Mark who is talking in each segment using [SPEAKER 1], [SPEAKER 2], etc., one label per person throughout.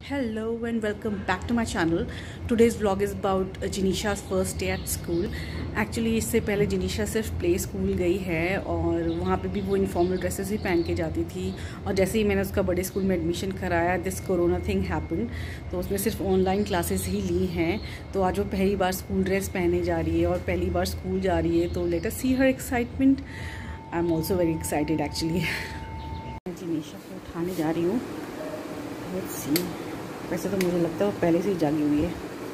[SPEAKER 1] Hello and welcome back to my channel. Today's vlog is about Janisha's first day at school. Actually इससे पहले जिनीशा सिर्फ play school गई है और वहाँ पे भी वो इनफॉर्मल ड्रेसेस ही पहन के जाती थी। और जैसे ही मैंने उसका बड़े स्कूल में एडमिशन कराया दिस कोरोना थिंग हैपन, तो उसने सिर्फ ऑनलाइन क्लासेस ही ली हैं। तो आज वो पहली बार स्कूल ड्रेस पहने जा रही है और पहली बार स्कूल जा रही है। तो let us see her excitement. I am also very excited actually. मैं जिनीशा को उठाने जा रही हूँ। Let's see. वैसे तो मुझे लगता है वो पहले से ही जागी हुई है।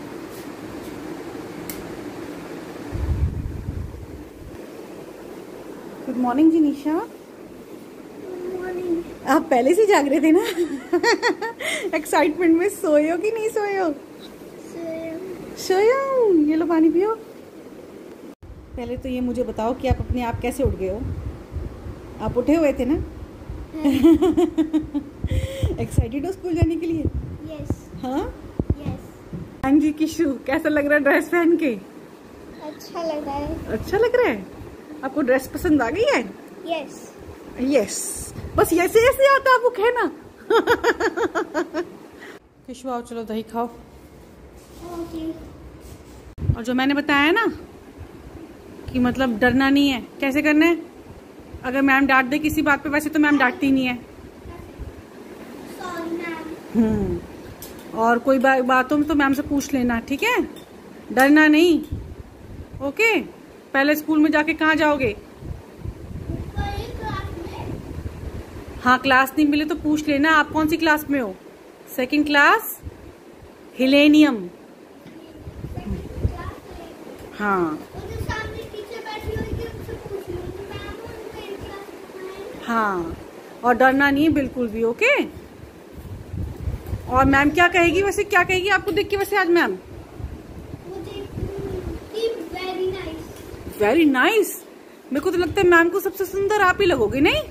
[SPEAKER 1] Good morning Jinisha.
[SPEAKER 2] Good morning.
[SPEAKER 1] आप पहले से जाग रहे थे ना? एक्साइटमेंट में सोए हो कि नहीं सोए हो? सोए हो। ये लो पानी पियो। पहले तो ये मुझे बताओ कि आप अपने आप कैसे उठ गए हो? आप उठे हुए थे ना? एक्साइटेड हो स्कूल जाने के लिए?
[SPEAKER 2] यस।
[SPEAKER 1] हाँ
[SPEAKER 2] यस।
[SPEAKER 1] हाँ जी किशु, कैसा लग रहा है ड्रेस पहन के?
[SPEAKER 2] अच्छा लग रहा है।
[SPEAKER 1] अच्छा लग रहा है। आपको ड्रेस पसंद आ गई है?
[SPEAKER 2] यस।
[SPEAKER 1] यस। बस ऐसे ऐसे आता आपको कहना। किशु आओ चलो दही खाओ।
[SPEAKER 2] ओके।
[SPEAKER 1] और जो मैंने बताया ना कि मतलब डरना नहीं है, कैसे करना है? अगर मैम डांट दे किसी बात पे, वैसे तो मैम डांटती नहीं है।
[SPEAKER 2] Sorry ma'am.
[SPEAKER 1] और कोई बात हो तो मैम से पूछ लेना, ठीक है? डरना नहीं। ओके। पहले स्कूल में जाके कहाँ जाओगे? हाँ, क्लास नहीं मिले तो पूछ लेना। आप कौन सी क्लास में हो? सेकंड क्लास हिलेनियम। हाँ हाँ, और डरना नहीं है बिल्कुल भी। ओके। और मैम क्या कहेगी वैसे, क्या कहेगी आपको देख के वैसे आज मैम? Very nice. मेरे को तो लगता है मैम को सबसे सुंदर आप ही लगोगे, नहीं?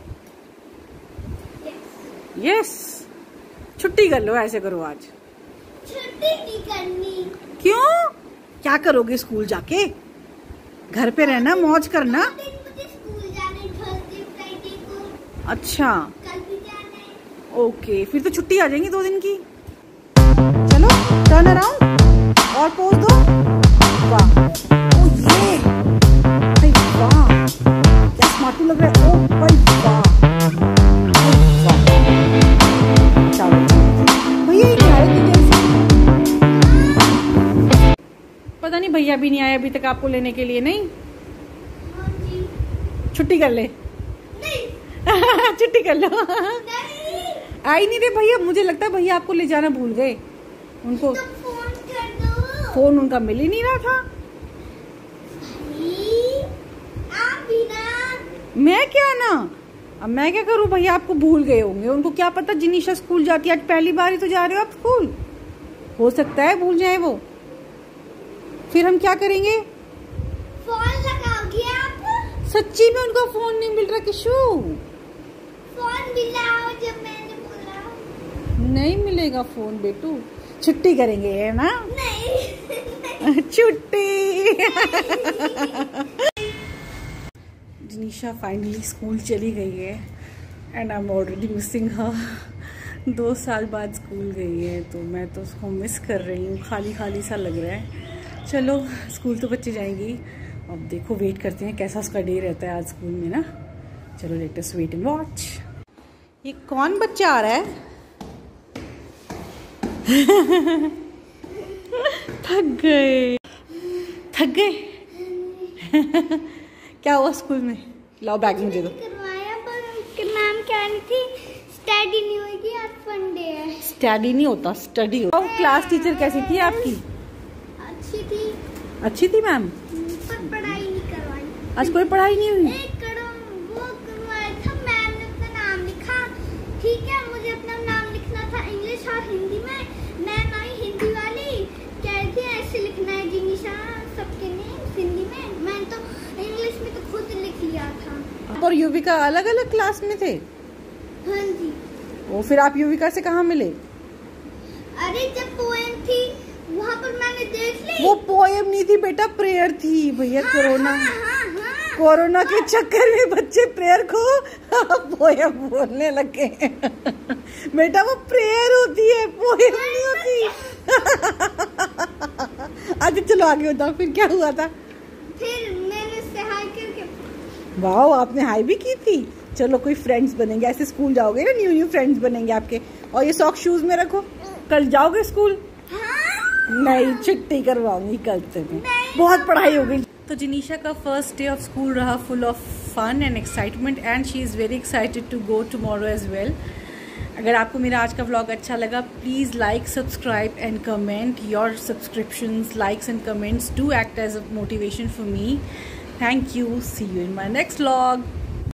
[SPEAKER 1] यस। छुट्टी कर लो, ऐसे करो आज।
[SPEAKER 2] छुट्टी नहीं करनी।
[SPEAKER 1] क्यों? क्या करोगे स्कूल जाके? घर पे रहना, मौज करना।
[SPEAKER 2] मुझे स्कूल जाना है थर्सडे फ्राइडे को।
[SPEAKER 1] अच्छा
[SPEAKER 2] कल भी जाना है।
[SPEAKER 1] ओके, फिर तो छुट्टी आ जाएंगी 2 दिन की। चलो टर्न अराउंड और पोज दो। वाह, ओ ये भाई वाह, क्या स्मार्ट लग रहा है। ओ भाई वाह, चलो भैया ही नहीं आए थे जैसे। पता नहीं भैया भी नहीं आए अभी तक आपको लेने के लिए। नहीं?
[SPEAKER 2] हाँ जी।
[SPEAKER 1] छुट्टी कर ले।
[SPEAKER 2] नहीं।
[SPEAKER 1] छुट्टी कर लो।
[SPEAKER 2] नहीं।
[SPEAKER 1] आई नहीं रे भैया। मुझे लगता है भैया आपको ले जाना भूल गए। उनको
[SPEAKER 2] तो फोन कर दो।
[SPEAKER 1] फोन उनका मिल ही नहीं रहा था।
[SPEAKER 2] आप भी ना।
[SPEAKER 1] मैं क्या ना, अब मैं क्या करूं? भैया आपको भूल गए होंगे। उनको क्या पता जिनीशा स्कूल जाती है। आज पहली बार ही तो जा रहे हो आप स्कूल। हो सकता है भूल जाए वो। फिर हम क्या करेंगे?
[SPEAKER 2] फोन लगाओगे आप?
[SPEAKER 1] सच्ची में उनका फोन नहीं मिल रहा किशु।
[SPEAKER 2] फोन भी लाओ जब मैंने बोला।
[SPEAKER 1] नहीं मिलेगा फोन बेटू। छुट्टी करेंगे है ना?
[SPEAKER 2] नहीं।
[SPEAKER 1] छुट्टी। जिनीशा फाइनली स्कूल चली गई है and I am already missing her. 2 साल बाद स्कूल गई है तो मैं तो उसको मिस कर रही हूँ। खाली खाली सा लग रहा है। चलो स्कूल तो बच्चे जाएंगी। अब देखो, वेट करते हैं कैसा उसका डे रहता है आज स्कूल में ना। चलो let us wait and watch. ये कौन बच्चा आ रहा है? थक गए। थक गए। क्या हुआ स्कूल में? लाओ बैग मुझे दो।
[SPEAKER 2] करवाया पर मैम कह रही थी स्टडी नहीं होगी, आज फंडे है।
[SPEAKER 1] स्टडी नहीं होता, स्टडी होता। क्लास टीचर कैसी थी आपकी?
[SPEAKER 2] अच्छी थी।
[SPEAKER 1] अच्छी थी मैम।
[SPEAKER 2] पर पढ़ाई नहीं करवाई।
[SPEAKER 1] आज कोई पढ़ाई नहीं हुई?
[SPEAKER 2] एक वो करवाया था मैम ने, अपना नाम लिखा। ठीक है, मुझे अपना नाम लिखना था इंग्लिश और हिंदी में। मैम आई हिंदी वाली, कह रही थी ऐसे लिखना है जिनीशा सबके नेम हिंदी में। मैंने तो इंग्लिश में तो खुद लिख लिया था।
[SPEAKER 1] और युविका अलग अलग क्लास में थे?
[SPEAKER 2] हाँ जी।
[SPEAKER 1] वो फिर आप युविका से कहाँ मिले?
[SPEAKER 2] अरे जब पोएम थी वहाँ पर मैंने देख ली।
[SPEAKER 1] वो पोएम नहीं थी बेटा, प्रेयर थी भैया।
[SPEAKER 2] हाँ,
[SPEAKER 1] कोरोना
[SPEAKER 2] हाँ।
[SPEAKER 1] कोरोना के चक्कर में बच्चे प्रेयर को पोएम बोलने लगे। बेटा वो प्रेयर होती है, पोएम नहीं चलो आगे बताओ फिर क्या हुआ था।
[SPEAKER 2] फिर मैंने उससे हाय करके,
[SPEAKER 1] वाह आपने हाई भी की थी। चलो कोई फ्रेंड्स बनेंगे, ऐसे स्कूल जाओगे ना, न्यू फ्रेंड्स बनेंगे आपके। और ये सॉक्स शूज में रखो, कल जाओगे स्कूल?
[SPEAKER 2] हाँ?
[SPEAKER 1] नहीं, छुट्टी करवाऊंगी कल से मैं, बहुत पढ़ाई हो गई। तो जिनीशा का फर्स्ट डे ऑफ स्कूल रहा full of fun and excitement and she is very excited to go tomorrow as well. अगर आपको मेरा आज का व्लॉग अच्छा लगा, please like, subscribe and comment. Your subscriptions, likes and comments do act as a motivation for me. Thank you. See you in my next vlog.